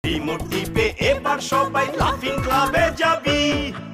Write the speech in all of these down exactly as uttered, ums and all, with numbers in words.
Remote টিপে এবার সবাই লাফিং ক্লাবে যাবি।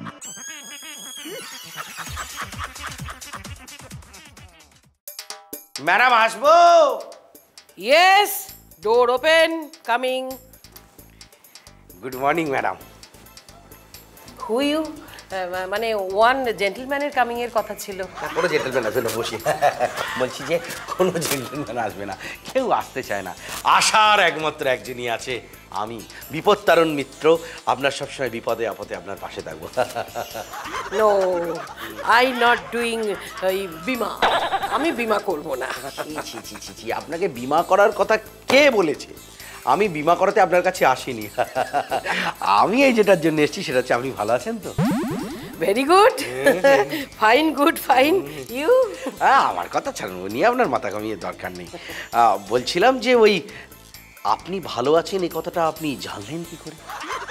ম্যাডাম আসবো? Yes, door open, coming. Good morning madam. Who you? মানে ওয়ান জেন্টলম্যানের কামিং এর কথা ছিল। কোনো জেন্টলম্যান আসবে না, বসি। বলছি যে কোনো জেন্টলম্যান আসবে না, কেউ আসতে চায় না। আসার একমাত্র একজনই আছে, আমি বিপত্তারণ মিত্র। আপনার সবসময় বিপদে আপদে আপনার পাশে থাকবো। নো, আই নট ডুইং বিমা। আমি বিমা করব না। ছি ছি ছি ছি, আপনাকে বিমা করার কথা কে বলেছে? আমি বিমা করাতে আপনার কাছে আসিনি। আমি এই যেটার জন্য এসেছি সেটা হচ্ছে, আপনি ভালো আছেন তো? Very good, fine, good, fine. You? হ্যাঁ, আমার কথা ছাড়ুন, নিয়ে আপনার মাথা কামিয়ে দরকার নেই। বলছিলাম যে ওই আপনি ভালো আছেন এই কথাটা আপনি জানলেন কি করে?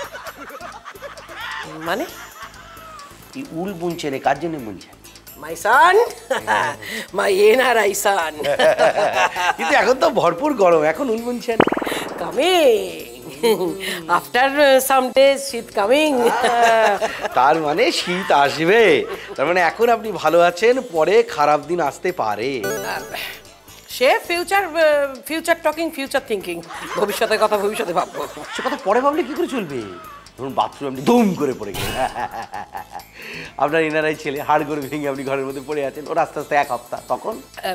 মানে এই উল বুনছেন, কার জন্য বুনছেন? মাই সান, মাই এনআরআই সান। কিন্তু এখন তো ভরপুর গরম, এখন উল বুনছেন? কামিং আফটার সাম ডেজ, শীত কামিং। তার মানে শীত আসবে, তার মানে এখন আপনি ভালো আছেন, পরে খারাপ দিন আসতে পারে। সে future, future talking, future thinking. ভবিষ্যতের কথা ভবিষ্যতে ভাববো। সে কথা পরে ভাবলে কি করে চলবে? ধরুন বাথরুমে আপনি দুম করে পড়ে গেলেন, আপনার এনারাই ছেলে হাড় করে ভেঙে আপনি ঘরের মধ্যে পড়ে আছেন, ওর আস্তে আস্তে এক হপ্তাহ, তখন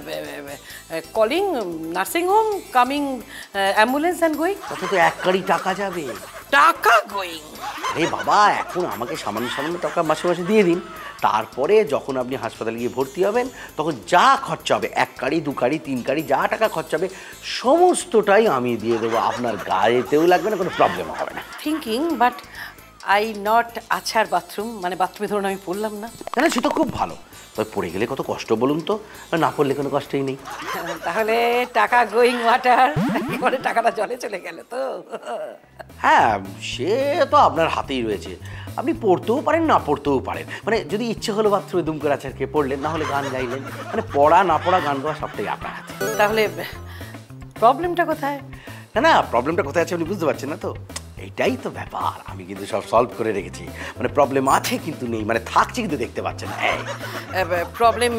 calling nursing home, coming ambulance and going. তত তো এক কারি টাকা যাবে। টাকা গোয়িং? আরে বাবা, এখন আমাকে সামান্য সামান্য টাকা মাসে মাসে দিয়ে দিন, তারপরে যখন আপনি হাসপাতালে গিয়ে ভর্তি হবেন তখন যা খরচা হবে, এক কারি দু কারি তিন কারি যা টাকা খরচা হবে সমস্তটাই আমি দিয়ে দেবো, আপনার গায়েতেও লাগবে না, কোনো প্রবলেম হবে না। থিঙ্কিং, বাট আই নট আছার বাথরুম, মানে বাথরুমে ধরুন আমি পড়লাম না। না, সে তো খুব ভালো, তবে পড়ে গেলে কত কষ্ট বলুন তো, না পড়লে কোনো কষ্টই নেই। তাহলে টাকা গোয়িং ওয়াটার, পরে টাকাটা জলে চলে গেল তো। হ্যাঁ, সে তো আপনার হাতেই রয়েছে, আপনি পড়তেও পারেন না পড়তেও পারেন, মানে যদি ইচ্ছে হলো বাথরুমে দুম করে আছাড় খেয়ে পড়লেন, না হলে গান গাইলেন, মানে পড়া না পড়া গান গাওয়া সবটাই আপনার হাতে। তাহলে প্রবলেমটা কোথায়? না না, প্রবলেমটা কোথায় আছে আপনি বুঝতে পারছেন না তো, এটাই তো ব্যাপার। আমি কিন্তু সব সলভ করে রেখেছি, মানে প্রবলেম আছে কিন্তু নেই, মানে থাকছে কিন্তু দেখতে পাচ্ছেন না। প্রবলেম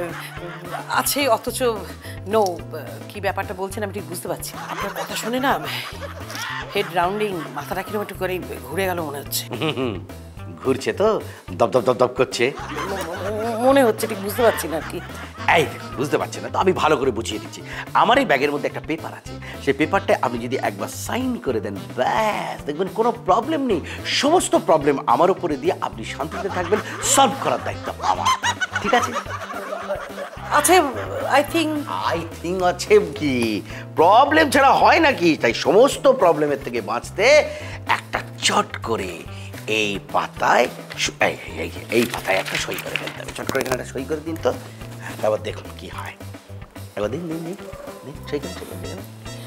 আছে অথচ নো, কি ব্যাপারটা বলছেন আমি ঠিক বুঝতে পারছি। আপনার কথা শুনে না হেড রাউন্ডিং, মাথাটা কিরকম একটু করে ঘুরে গেল মনে হচ্ছে। ঘুরছে তো, দপ দপ দপ দপ করছে মনে হচ্ছে, ঠিক বুঝতে পারছি না আর কি। এই বুঝতে পারছেন না তো, আমি ভালো করে বুঝিয়ে দিচ্ছি। আমার এই ব্যাগের মধ্যে একটা পেপার আছে, সেই পেপারটা আপনি যদি একবার সাইন করে দেন, ব্যাস দেখবেন কোনো প্রবলেম নেই। সমস্ত প্রবলেম আমার উপরে দিয়ে আপনি শান্তিতে থাকবেন, সলভ করার দায়িত্ব আমার, ঠিক আছে? আচ্ছা, আই থিঙ্ক আই থিঙ্ক আছে কি, প্রবলেম ছাড়া হয় নাকি? তাই সমস্ত প্রবলেমের থেকে বাঁচতে একটা চট করে এই পাতায়, এই পাতায় একটা সই করে ফেলতে হবে। চট করে এখানে একটা সই করে দিন তো, তারপর দেখুন কি হয়। একবার দিন দিন দিন দিন সই করে সই করে।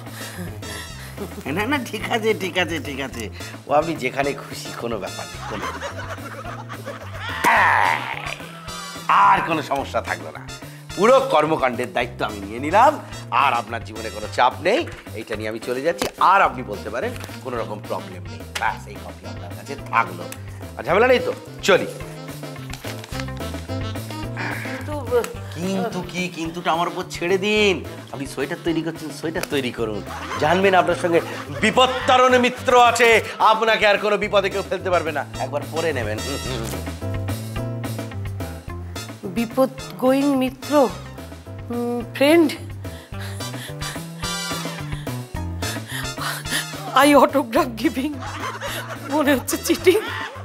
না না, ঠিক আছে ঠিক আছে ঠিক আছে, ও আপনি যেখানে খুশি, কোনো ব্যাপার নেই, কোনো আর কোনো সমস্যা থাকলো না। পুরো কর্মকাণ্ডের দায়িত্ব আমি নিয়ে নিলাম, আর আপনার জীবনে কোনো চাপ নেই, এইটা নিয়ে আমি চলে যাচ্ছি। আর আপনি বলতে পারেন কোনো রকম প্রবলেম নেই, ব্যাস এই কপি আপনার কাছে থাকলো, আর ঝামেলা নেই তো, চলি। কিন্তু কি কিন্তুটা আমার উপর ছেড়ে দিন, আপনি সোয়েটার তৈরি করছেন, সোয়েটার তৈরি করুন, জানবেন আপনার সঙ্গে বিপত্তারণ মিত্র আছে, আপনাকে আর কোনো বিপদে কেউ ফেলতে পারবে না, একবার পরে নেবেন। বিপদ গোয়িং মিত্র, ফ্রেন্ড। আই অটোগ্রাফ গিভিং, মনে হচ্ছে চিটিং।